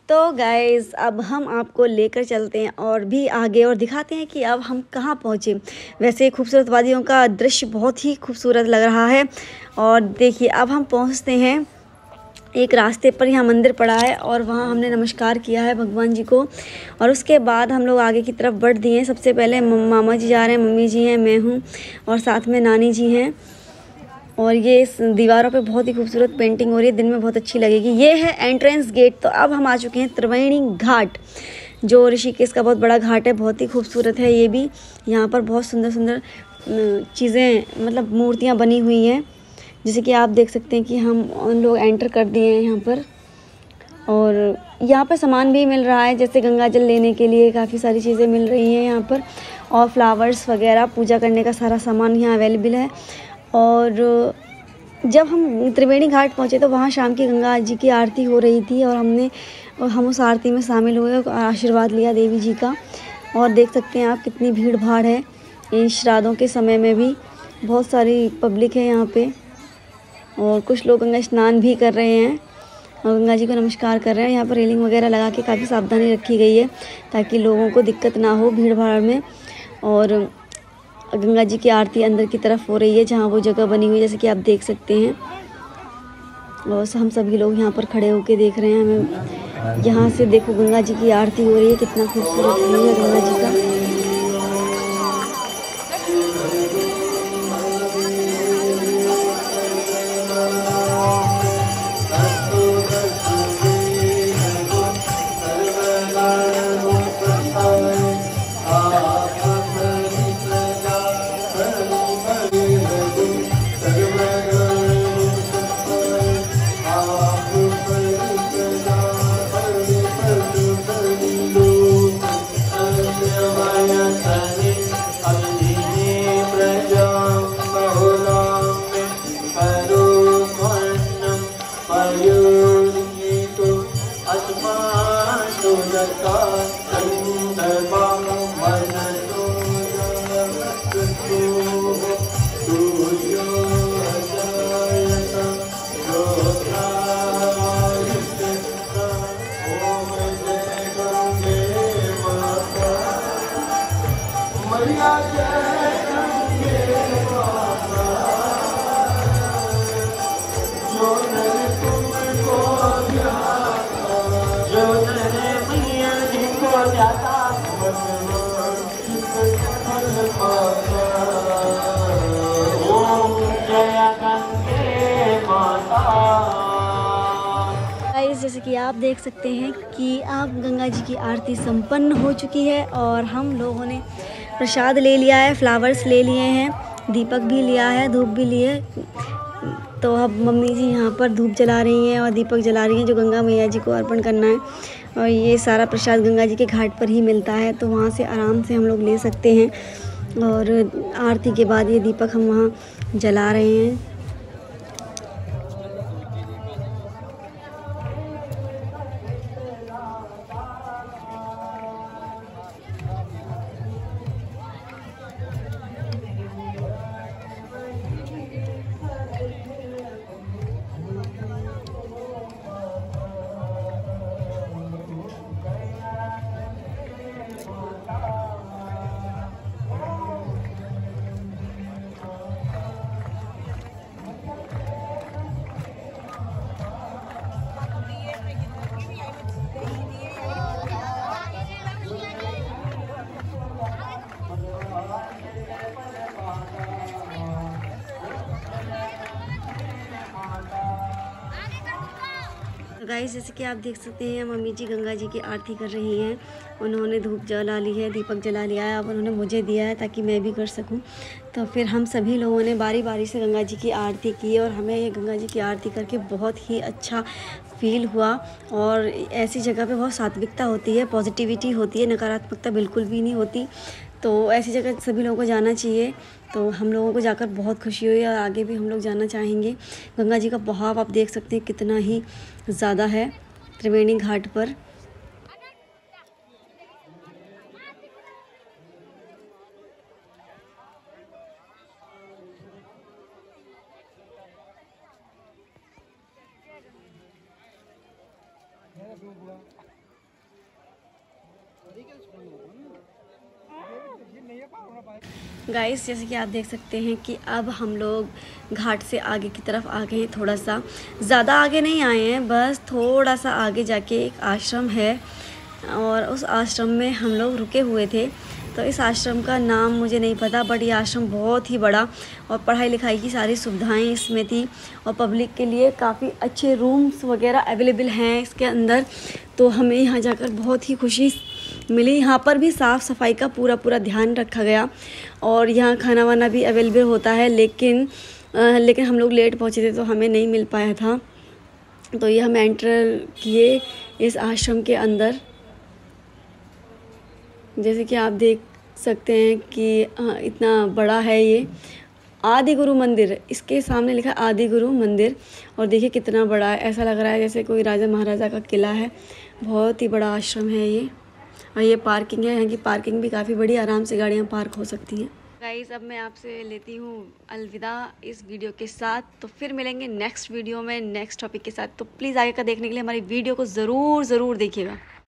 तो गाइज़ अब हम आपको लेकर चलते हैं और भी आगे और दिखाते हैं कि अब हम कहाँ पहुँचे। वैसे खूबसूरत वादियों का दृश्य बहुत ही खूबसूरत लग रहा है। और देखिए अब हम पहुँचते हैं एक रास्ते पर, यहाँ मंदिर पड़ा है और वहाँ हमने नमस्कार किया है भगवान जी को। और उसके बाद हम लोग आगे की तरफ बढ़ दिए हैं। सबसे पहले मामा जी जा रहे हैं, मम्मी जी हैं, मैं हूँ और साथ में नानी जी हैं। और ये इस दीवारों पे बहुत ही खूबसूरत पेंटिंग हो रही है, दिन में बहुत अच्छी लगेगी। ये है एंट्रेंस गेट। तो अब हम आ चुके हैं त्रिवेणी घाट, जो ऋषिकेश का बहुत बड़ा घाट है। बहुत ही खूबसूरत है ये भी। यहाँ पर बहुत सुंदर सुंदर चीज़ें मतलब मूर्तियाँ बनी हुई हैं, जैसे कि आप देख सकते हैं कि हम उन लोग एंटर कर दिए हैं यहाँ पर। और यहाँ पर सामान भी मिल रहा है, जैसे गंगा जल लेने के लिए काफ़ी सारी चीज़ें मिल रही हैं यहाँ पर। और फ्लावर्स वगैरह, पूजा करने का सारा सामान यहाँ अवेलेबल है। और जब हम त्रिवेणी घाट पहुँचे तो वहाँ शाम की गंगा जी की आरती हो रही थी और हम उस आरती में शामिल हुए और आशीर्वाद लिया देवी जी का। और देख सकते हैं आप कितनी भीड़ भाड़ है। इन श्राद्धों के समय में भी बहुत सारी पब्लिक है यहाँ पे। और कुछ लोग गंगा स्नान भी कर रहे हैं और गंगा जी को नमस्कार कर रहे हैं। यहाँ पर रेलिंग वगैरह लगा के काफ़ी सावधानी रखी गई है ताकि लोगों को दिक्कत ना हो भीड़ भाड़ में। और गंगा जी की आरती अंदर की तरफ हो रही है, जहाँ वो जगह बनी हुई है, जैसे कि आप देख सकते हैं। और हम सभी लोग यहाँ पर खड़े होकर देख रहे हैं। हमें यहाँ से देखो गंगा जी की आरती हो रही है, कितना खूबसूरत व्यू है गंगा जी का। गाइस जैसे कि आप देख सकते हैं कि आप गंगा जी की आरती संपन्न हो चुकी है और हम लोगों ने प्रसाद ले लिया है, फ्लावर्स ले लिए हैं, दीपक भी लिया है, धूप भी लिए। तो अब मम्मी जी यहाँ पर धूप जला रही हैं और दीपक जला रही हैं, जो गंगा मैया जी को अर्पण करना है। और ये सारा प्रसाद गंगा जी के घाट पर ही मिलता है, तो वहाँ से आराम से हम लोग ले सकते हैं। और आरती के बाद ये दीपक हम वहाँ जला रहे हैं। तो गाइस जैसे कि आप देख सकते हैं मम्मी जी गंगा जी की आरती कर रही हैं। उन्होंने धूप जला ली है, दीपक जला लिया है, अब उन्होंने मुझे दिया है ताकि मैं भी कर सकूं। तो फिर हम सभी लोगों ने बारी बारी से गंगा जी की आरती की और हमें ये गंगा जी की आरती करके बहुत ही अच्छा फील हुआ। और ऐसी जगह पे बहुत सात्विकता होती है, पॉजिटिविटी होती है, नकारात्मकता बिल्कुल भी नहीं होती। तो ऐसी जगह सभी लोगों को जाना चाहिए। तो हम लोगों को जाकर बहुत खुशी हुई और आगे भी हम लोग जाना चाहेंगे। गंगा जी का बहाव आप देख सकते हैं कितना ही ज़्यादा है त्रिवेणी घाट पर। गाइस, जैसे कि आप देख सकते हैं कि अब हम लोग घाट से आगे की तरफ आ गए हैं। थोड़ा सा ज़्यादा आगे नहीं आए हैं, बस थोड़ा सा आगे जाके एक आश्रम है और उस आश्रम में हम लोग रुके हुए थे। तो इस आश्रम का नाम मुझे नहीं पता, बट ये आश्रम बहुत ही बड़ा और पढ़ाई लिखाई की सारी सुविधाएं इसमें थी और पब्लिक के लिए काफ़ी अच्छे रूम्स वगैरह अवेलेबल हैं इसके अंदर। तो हमें यहाँ जाकर बहुत ही खुशी मिली। यहाँ पर भी साफ़ सफाई का पूरा ध्यान रखा गया और यहाँ खाना वाना भी अवेलेबल होता है, लेकिन हम लोग लेट पहुँचे थे तो हमें नहीं मिल पाया था। तो ये हम एंटर किए इस आश्रम के अंदर। जैसे कि आप देख सकते हैं कि इतना बड़ा है ये आदि गुरु मंदिर, इसके सामने लिखा आदि गुरु मंदिर। और देखिए कितना बड़ा है, ऐसा लग रहा है जैसे कोई राजा महाराजा का किला है। बहुत ही बड़ा आश्रम है ये। और ये पार्किंग है, यहाँ की पार्किंग भी काफ़ी बड़ी, आराम से गाड़ियाँ पार्क हो सकती हैं। गाइस, अब मैं आपसे लेती हूँ अलविदा इस वीडियो के साथ। तो फिर मिलेंगे नेक्स्ट वीडियो में नेक्स्ट टॉपिक के साथ। तो प्लीज़ आगे का देखने के लिए हमारी वीडियो को ज़रूर देखिएगा।